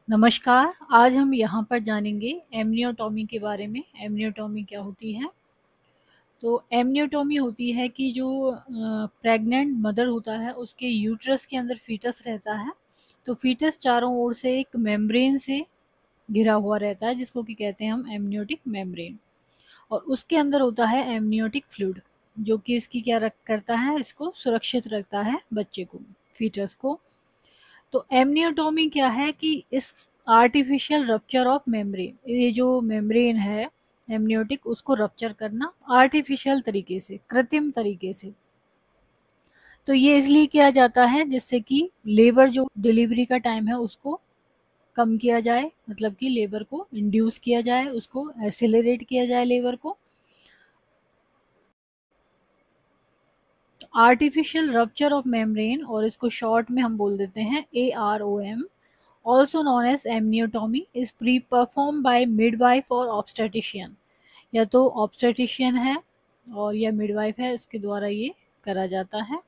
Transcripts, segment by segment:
नमस्कार, आज हम यहाँ पर जानेंगे एमनियोटॉमी के बारे में। एमनियोटॉमी क्या होती है? तो एमनियोटॉमी होती है कि जो प्रेग्नेंट मदर होता है उसके यूट्रस के अंदर फीटस रहता है। तो फीटस चारों ओर से एक मेम्ब्रेन से घिरा हुआ रहता है जिसको कि कहते हैं हम एमनियोटिक मेम्ब्रेन, और उसके अंदर होता है एमनियोटिक फ्लूइड जो कि इसकी क्या करता है, इसको सुरक्षित रखता है बच्चे को, फीटस को। तो एमनियोटॉमी क्या है कि इस आर्टिफिशियल रप्चर ऑफ मेम्ब्रेन, ये जो मेम्ब्रेन है एमनियोटिक, उसको रप्चर करना आर्टिफिशियल तरीके से, कृत्रिम तरीके से। तो ये इसलिए किया जाता है जिससे कि लेबर, जो डिलीवरी का टाइम है उसको कम किया जाए, मतलब कि लेबर को इंड्यूस किया जाए, उसको एसिलरेट किया जाए लेबर को। आर्टिफिशियल रप्चर ऑफ मेम्ब्रेन, और इसको शॉर्ट में हम बोल देते हैं AROM, also known as amniotomy, is performed by midwife or obstetrician। या तो ऑब्स्टेट्रिशियन है और या मिडवाइफ है, उसके द्वारा ये करा जाता है।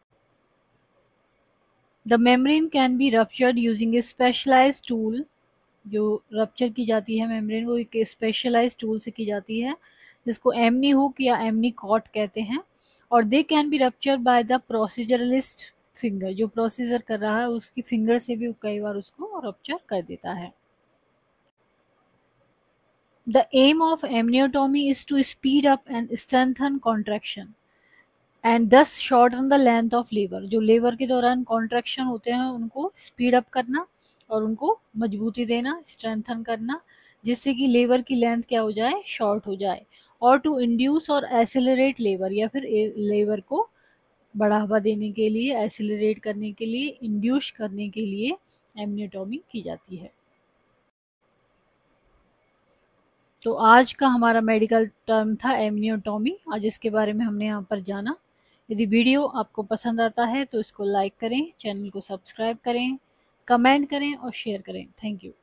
The membrane can be ruptured using a specialise tool. जो रप्चर की जाती है मेम्ब्रेन वो एक स्पेशलाइज टूल से की जाती है जिसको एमनी हुक या एमनी कॉट कहते हैं। और they can be rupture by the proceduralist finger, जो प्रोसीजर कर रहा है उसकी फिंगर से भी कई बार उसको रप्चर कर देता है। The aim of amniotomy is to speed up and strengthen contraction and thus shorten the length of labor। जो लेबर के दौरान कॉन्ट्रैक्शन होते हैं उनको स्पीड अप करना और उनको मजबूती देना, स्ट्रेंथन करना, जिससे कि लेबर की लेंथ क्या हो जाए, शॉर्ट हो जाए। और टू इंड्यूस और एसिलरेट लेबर, या फिर लेबर को बढ़ावा देने के लिए, एसिलरेट करने के लिए, इंड्यूस करने के लिए एमनियोटॉमी की जाती है। तो आज का हमारा मेडिकल टर्म था एमनियोटॉमी। आज इसके बारे में हमने यहाँ पर जाना। यदि वीडियो आपको पसंद आता है तो इसको लाइक करें, चैनल को सब्सक्राइब करें, कमेंट करें और शेयर करें। Thank you.